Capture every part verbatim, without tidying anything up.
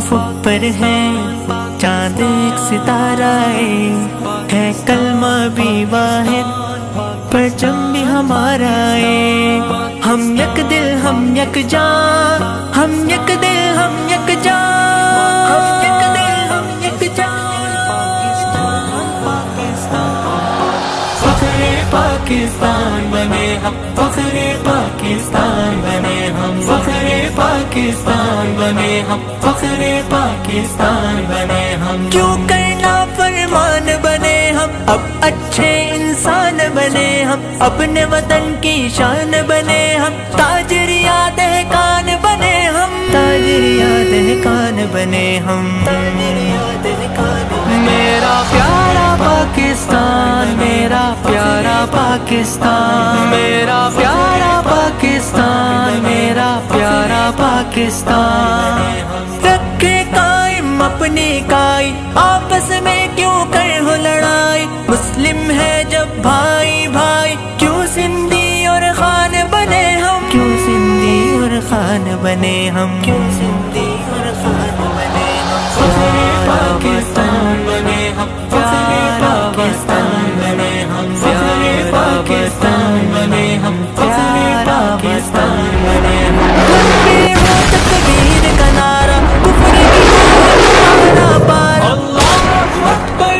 افق پر ہے چاند ایک ستارہ ہے کلمہ بھی واحد پرچم بھی ہمارا ہے ہم یک دل ہم یک جان ہم یک دل ہم یک جان ہم یک دل ہم یک جان فخر پاکستان بنے ہم فخر پاکستان بنے ہم فخر پاکستان بنے ہم فخر پاکستان بنے ہم کیوں کرنا فرمان بنے ہم اب اچھے انسان بنے ہم اپنے وطن کی شان بنے ہم تاجر یا دہقان بنے ہم تاجر یا دہقان بنے ہم میرا پیارا پاکستان میرا پیارا پاکستان میرا پیارا پاکستان میرا پیارا پاکستان رکھے قائم اپنی کائی آپس میں کیوں کر ہو لڑائی مسلم ہے جب بھائی بھائی کیوں سندھی اور خان بنے ہم کیوں سندھی اور خان بنے ہم کیوں سندھی اور خان بنے ہم فخر پاکستان بنے ہم فخر پاکستان بنے ہم فخر پاکستان بنے ہم فخر پاکستان بنے ہم لمبے ہو تکبیر کا نعرہ کفر کی پارا پارا اللہ اکبر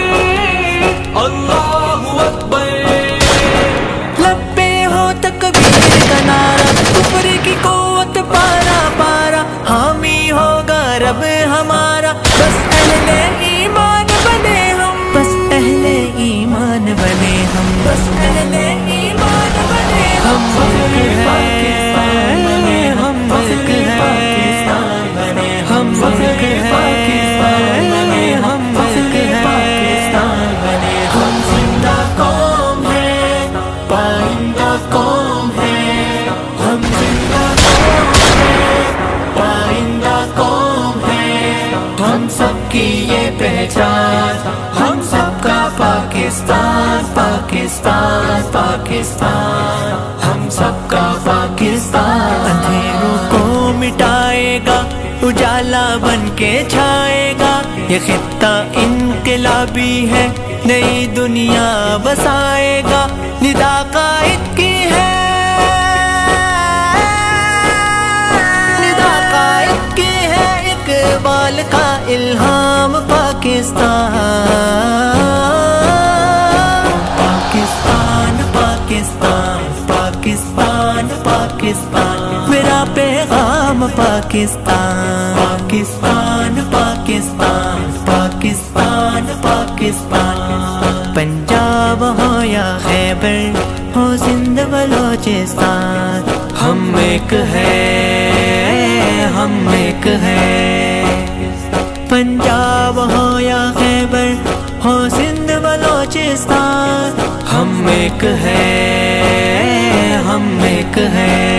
اللہ اکبر لبے ہو تکبیر کا نعرہ کفر کی قوت پارا پارا حامی ہوگا رب ہمارا بس اہل ایمان بنے ہم بس اہل ایمان بنے ہم بس اہل ایمان بنے ہم فخر پاکستان بنے ہم فخر پاکستان بنے ہم فخر پاکستان بنے ہم فخر پاکستان بنے ہم زندہ قوم ہے پائندہ قوم ہے ہم زندہ قوم ہے پائندہ قوم ہے ہم سب کی یہ پہچان ہم سب کا پاکستان پاکستان پاکستان ہم سب کا پاکستان اندھیروں کو مٹائے گا اجالا بن کے چھائے گا یہ خطہ انقلابی ہے نئی دنیا بسائے گا ندا قائد کی ہے ندا قائد کی ہے اقبال کا الہام پاکستان پاکستان پاکستان پاکستان پاکستان میرا پیغام پاکستان پاکستان پاکستان پاکستان پاکستان پنجاب ہو یا خیبر ہو سندھ بلوچستان ہم ایک ہے ہم ایک ہے پنجاب ہو یا خیبر ہو سندھ بلوچستان ہم ایک ہے ہم ایک ہے